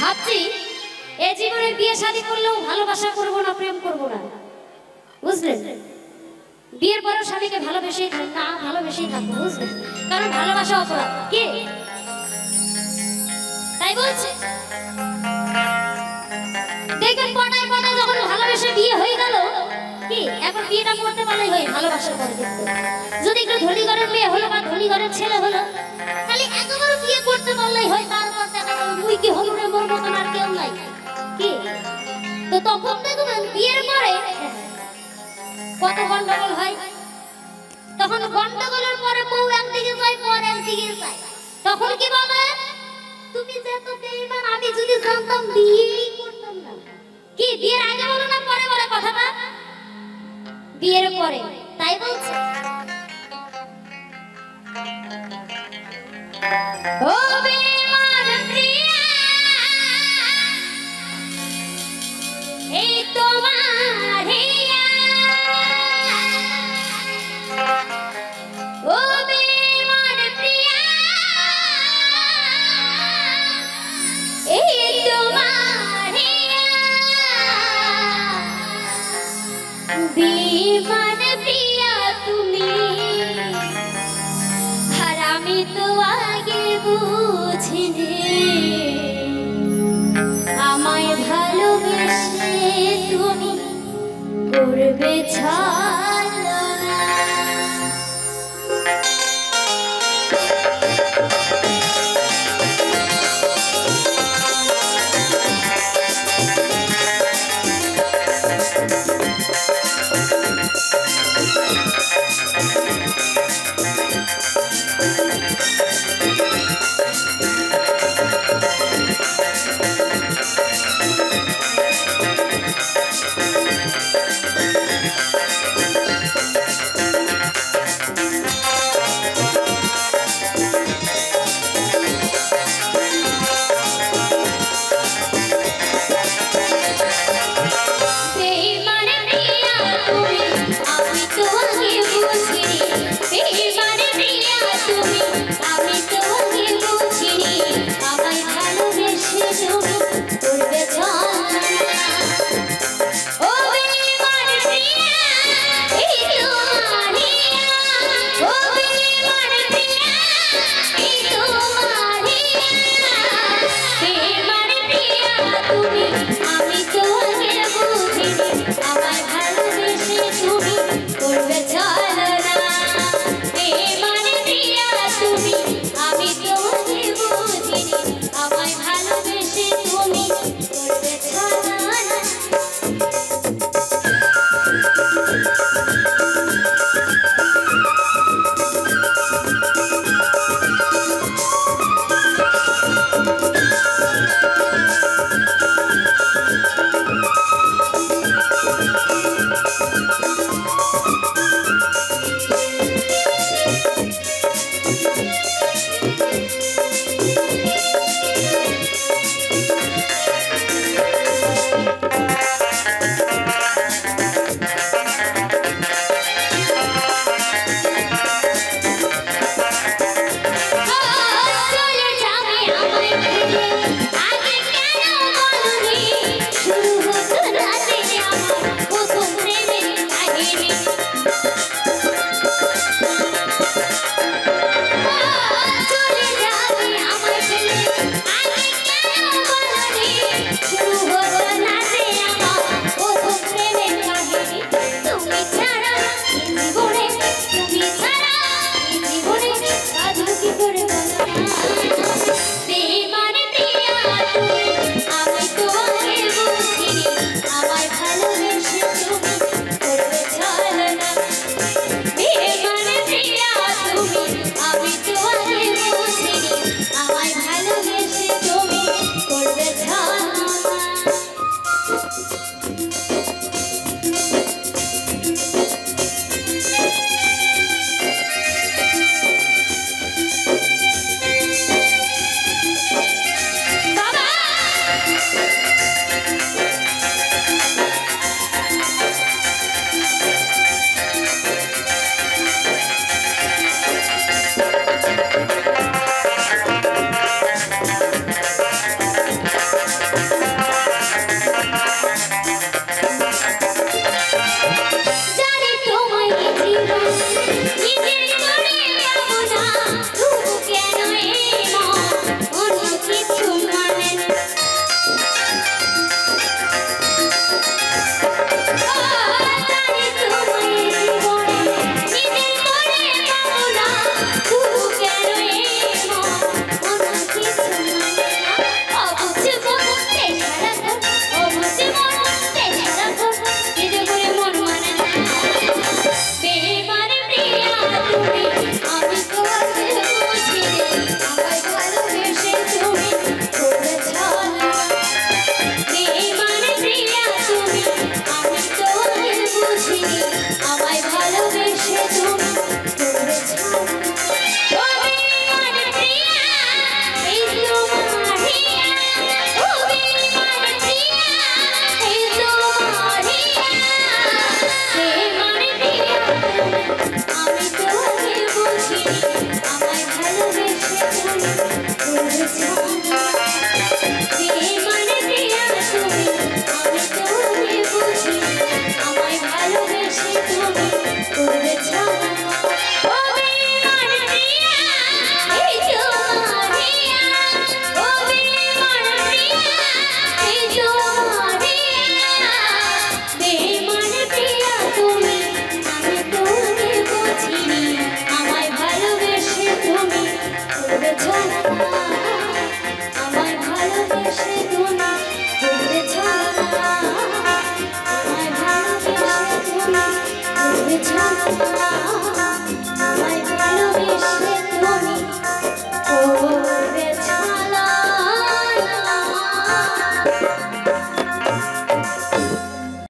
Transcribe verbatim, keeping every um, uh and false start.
ভাবছি এই জীবনে বিয়ে শাদী করলেও ভালোবাসা করব না, প্রেম করব না, বুঝলেন? বিয়ের পরেও স্বামীকে ভালোবেসেই না ভালোবেসেই থাকবো, বুঝলেন? কারণ ভালোবাসা অপরাধ। কে তাই বলছে? দেখবেন পটায় পটায় যখন ভালোবেসে বিয়ে হয়ে গেল, কি এখন বিয়েটা করতে পারলেই হয় ভালোবাসার পরে। কিন্তু যদি একটু ধনী ঘরের মেয়ে হলো বা ধনী ঘরের ছেলে হলো, খালি একবার বিয়ে করতে পারলেই হয়, তারপর দেখা গেল মুই কি হলো রে, মোর মতন আর কেউ নাই। কি তো তখন দেখবেন বিয়ের পরে কত গন্ডগোল হয়। তখন গন্ডগোলের পরে বউ একদিকে যায়, পর একদিকে যায়। তখন কি বলে, তুমি যে তো বেঈমান, আমি যদি জানতাম বিয়েই করতাম না। কি বিয়ের আগে বলো না পরে বলে কথাটা? বিয়ের পরে। তাই বলছে ও বেঈমান প্রিয়া, এই তোমার হিয়া। ও বেঈমান প্রিয়া, এই তোমার হিয়া। বেঈমান প্রিয়া তুমি, আর আমি তো আগে বুঝিনি, আমায় ভালোবেসে তুমি করবে ছলনা। না